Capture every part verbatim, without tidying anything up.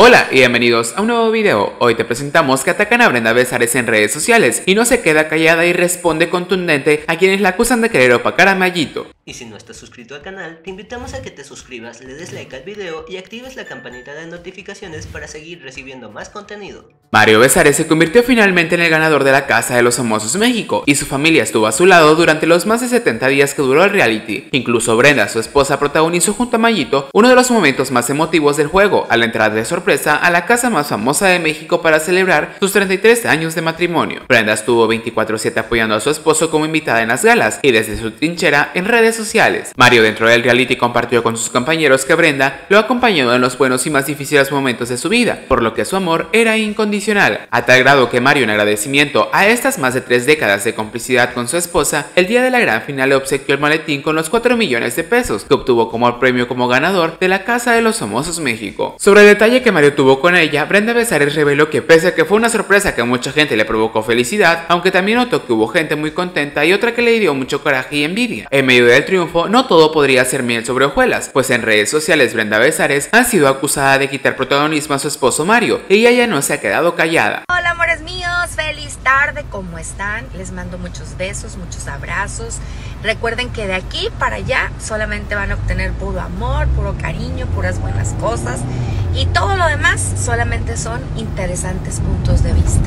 Hola y bienvenidos a un nuevo video. Hoy te presentamos que atacan a Brenda Besares en redes sociales y no se queda callada y responde contundente a quienes la acusan de querer opacar a Mayito. Y si no estás suscrito al canal, te invitamos a que te suscribas, le des like al video y actives la campanita de notificaciones para seguir recibiendo más contenido. Mario Besares se convirtió finalmente en el ganador de la Casa de los Famosos México y su familia estuvo a su lado durante los más de setenta días que duró el reality. Incluso Brenda, su esposa, protagonizó junto a Mayito uno de los momentos más emotivos del juego al entrar de sorpresa a la casa más famosa de México para celebrar sus treinta y tres años de matrimonio. Brenda estuvo veinticuatro siete apoyando a su esposo como invitada en las galas y desde su trinchera en redes sociales. Mario dentro del reality compartió con sus compañeros que Brenda lo acompañó en los buenos y más difíciles momentos de su vida, por lo que su amor era incondicional, a tal grado que Mario, en agradecimiento a estas más de tres décadas de complicidad con su esposa, el día de la gran final le obsequió el maletín con los cuatro millones de pesos que obtuvo como premio como ganador de la Casa de los Famosos México. Sobre el detalle que Mario tuvo con ella, Brenda Besares reveló que pese a que fue una sorpresa que a mucha gente le provocó felicidad, aunque también notó que hubo gente muy contenta y otra que le dio mucho coraje y envidia. En medio del triunfo, no todo podría ser miel sobre hojuelas, pues en redes sociales Brenda Besares ha sido acusada de quitar protagonismo a su esposo Mario, y ella ya no se ha quedado callada. Hola amores míos, feliz tarde, ¿cómo están? Les mando muchos besos, muchos abrazos. Recuerden que de aquí para allá solamente van a obtener puro amor, puro cariño, puras buenas cosas, y todo lo demás solamente son interesantes puntos de vista.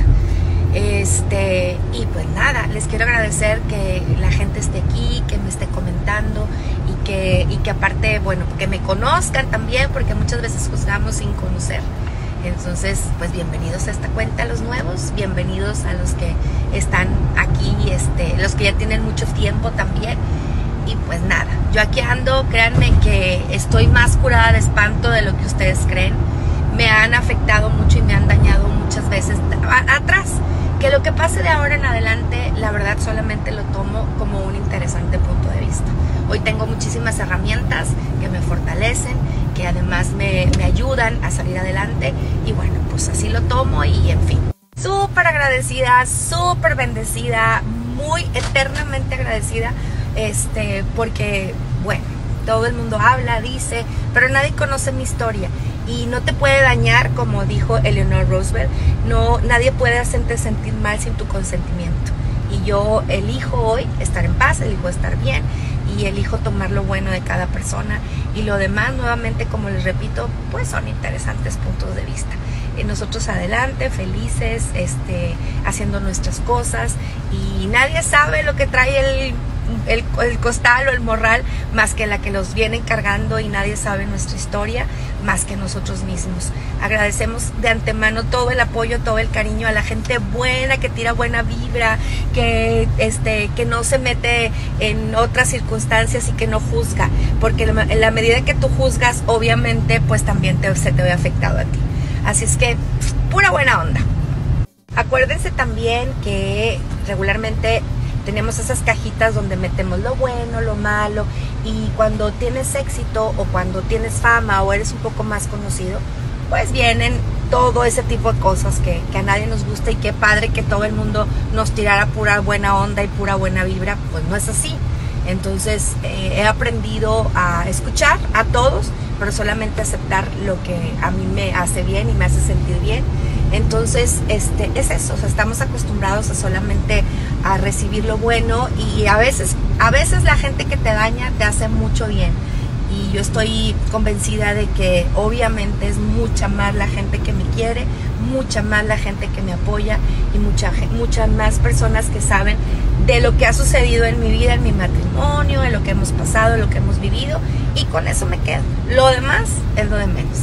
Este, y pues nada, les quiero agradecer que la gente esté aquí, que me esté comentando y que, y que aparte, bueno, que me conozcan también, porque muchas veces juzgamos sin conocer. Entonces, pues bienvenidos a esta cuenta, los nuevos, bienvenidos a los que están aquí, este, los que ya tienen mucho tiempo también. Y pues nada, yo aquí ando, créanme que estoy más curada de espanto de lo que ustedes creen. Me han afectado mucho y me han dañado muchas veces atrás. Que lo que pase de ahora en adelante, la verdad solamente lo tomo como un interesante punto de vista. Hoy tengo muchísimas herramientas que me fortalecen, que además me, me ayudan a salir adelante. Y bueno, pues así lo tomo y en fin. Súper agradecida, súper bendecida, muy eternamente agradecida. Este, porque, bueno, todo el mundo habla, dice, pero nadie conoce mi historia. Y no te puede dañar, como dijo Eleanor Roosevelt, no, nadie puede hacerte sentir mal sin tu consentimiento. Y yo elijo hoy estar en paz, elijo estar bien y elijo tomar lo bueno de cada persona. Y lo demás, nuevamente, como les repito, pues son interesantes puntos de vista. Y nosotros adelante, felices, este, haciendo nuestras cosas. Y nadie sabe lo que trae el... El, el costal o el morral más que la que los vienen cargando, y nadie sabe nuestra historia más que nosotros mismos. Agradecemos de antemano todo el apoyo, todo el cariño a la gente buena, que tira buena vibra, que, este, que no se mete en otras circunstancias y que no juzga, porque en la medida que tú juzgas, obviamente pues también te, se te ve afectado a ti. Así es que pura buena onda. Acuérdense también que regularmente tenemos esas cajitas donde metemos lo bueno, lo malo, y cuando tienes éxito o cuando tienes fama o eres un poco más conocido, pues vienen todo ese tipo de cosas que, que a nadie nos gusta. Y qué padre que todo el mundo nos tirara pura buena onda y pura buena vibra. Pues no es así. Entonces eh, he aprendido a escuchar a todos, pero solamente aceptar lo que a mí me hace bien y me hace sentir bien. Entonces este, es eso, o sea, estamos acostumbrados a solamente a recibir lo bueno, y a veces, a veces la gente que te daña te hace mucho bien. Y yo estoy convencida de que obviamente es mucha más la gente que me quiere, mucha más la gente que me apoya, y mucha, muchas más personas que saben de lo que ha sucedido en mi vida, en mi matrimonio, en lo que hemos pasado, en lo que hemos vivido, y con eso me quedo. Lo demás es lo de menos.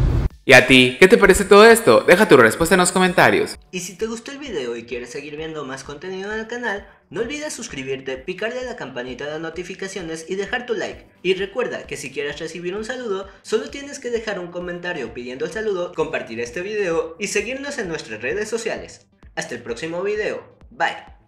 ¿Y a ti? ¿Qué te parece todo esto? Deja tu respuesta en los comentarios. Y si te gustó el video y quieres seguir viendo más contenido en el canal, no olvides suscribirte, picarle a la campanita de notificaciones y dejar tu like. Y recuerda que si quieres recibir un saludo, solo tienes que dejar un comentario pidiendo el saludo, compartir este video y seguirnos en nuestras redes sociales. Hasta el próximo video. Bye.